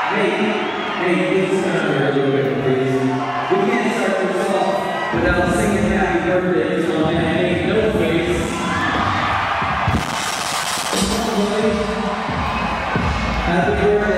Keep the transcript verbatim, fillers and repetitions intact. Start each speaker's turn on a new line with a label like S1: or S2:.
S1: Without singing happy birthday to my N eight No Face. Happy birthday.